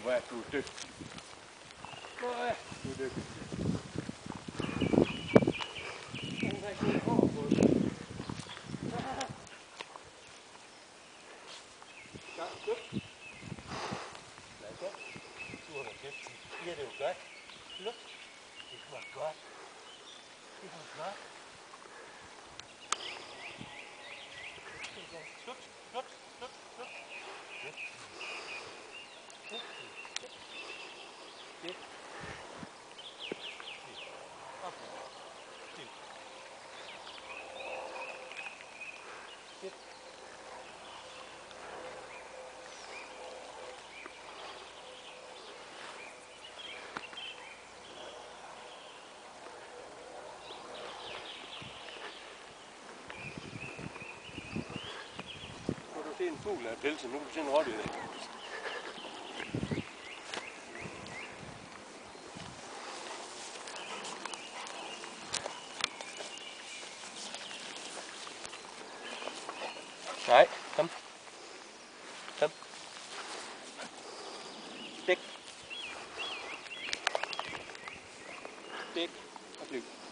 hvor er du dygtig. Hvor er du dygtig. Den har ikke hår på den. Ja, godt. Lad så. Du har da kæft. Ja, det er jo godt. Look. Det var godt. Det var godt. Slut, slut, slut, slut. Det er en fugl af pelsen, nu kan du se en rådyr. Nej, kom. Kom. Stik. Stik og flyv.